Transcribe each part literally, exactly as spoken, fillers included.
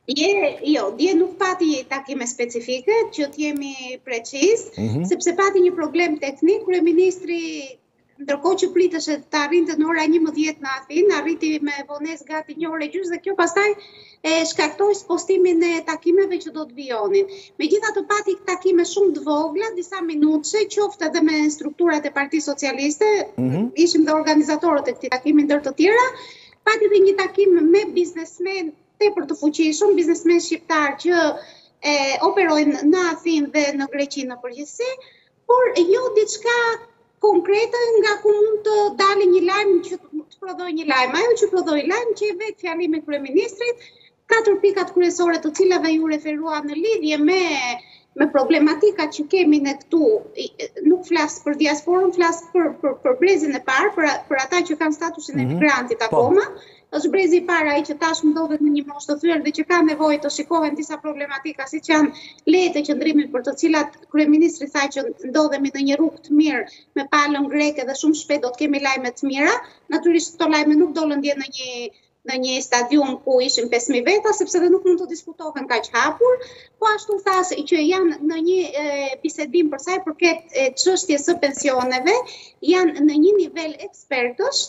Dje, jo, dje nuk pati takime specifike, që t'jemi precis, Mhm. sepse pati një problem teknik, kryeministri, ndërkohë që priteshe të arrinte në ora njëmbëdhjetë në Athinë, arriti me vonesë gati një orë e gjysmë dhe kjo pastaj e shkaktoi postimin e takimeve që do të vijonin. Megjithatë pati takime shumë të vogla, disa minutëshe, qoftë edhe me strukturat e Partisë Socialiste, Mhm. ishim dhe organizatorët e këtij takimi ndër të tjera, pati dhe një takim me biznesmen tepër të fuqishëm, biznesmen shqiptar që e, operojnë në Athinë dhe në Greqi në përgjithësi, por jo diçka konkrete nga ku mund të dalë një lajm që të prodhoj një lajm. Ajo që prodhoi lajm që vetë fjalimi i kryeministrit, katër pikat kryesore të cilave ju referua në lidhje me me problematikat që kemi ne këtu, nuk flas për diasporën, flas për për për brezin e parë, për për ata që kanë statusin e migrantit akoma. Është brezi i parë ai që tash ndodhet në një moshë të thyer dhe që ka nevojë të shikohen disa problematika, siç janë lejet e qëndrimit për të cilat kryeministri tha që ndodhemi në një rrugë të mirë me palën greke dhe shumë shpejt do të kemi lajme të mira. Natyrisht këto lajme nuk do lëndjen në një në një stadium ku ishin pesë mijë veta, sepse dhe nuk mund të diskutohen kaq hapur, po ashtu thas që janë në një e, bisedim për sa i përket çështjes së pensioneve, janë në një nivel ekspertësh.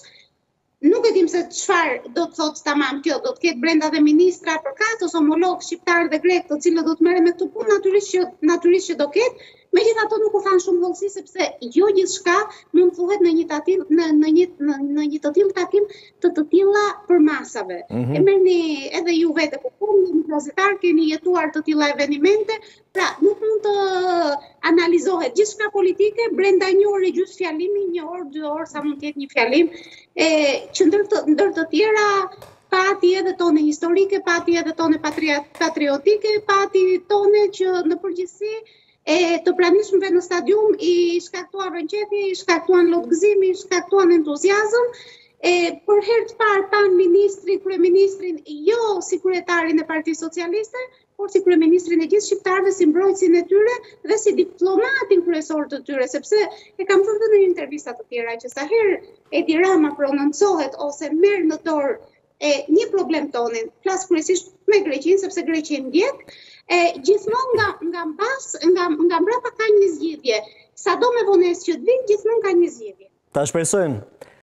Nuk e dim se çfarë do të thotë tamam kjo, do të ketë brenda dhe ministra përkatës, homolog shqiptar dhe grek, të cilët do të merren me këtë punë, natyrisht që natyrisht që do ketë. Megjithatë nuk u thanë shumë vëllësi sepse jo gjithçka mund thuhet në një tatim në në një në, në një të tillë takim të të tilla përmasave. Mhm. E merrni edhe ju vetë ku punë, një gazetar keni jetuar të tilla evenimente, pra nuk mund të analizohet gjithçka politike brenda një ore gjysmë fjalimi, një orë, dy orë sa mund të jetë një fjalim, e që ndër të, ndër të tjera pati edhe tone historike, pati edhe tone patriotike, pati tone që në përgjithësi e të pranishmëve në stadium i shkaktuan rënqefi, i shkaktuan lotgëzimi, i shkaktuan entuziazëm. E, për herë të parë pan ministri, kryeministrin, jo si kryetarin e Partisë Socialiste, por si kryeministrin e gjithë shqiptarëve, si mbrojtësin e tyre dhe si diplomatin kryesor të tyre, sepse e kam thënë në intervista të tjera që sa herë Edi Rama prononcohet ose merr në dorë e një problem tonin, flas kryesisht me Greqinë, sepse Greqia ndjek, e gjithmonë nga nga mbas, nga nga mbrapa ka një zgjidhje. Sado me vonesë që të vinë, gjithmonë ka një zgjidhje. Ta shpresojmë.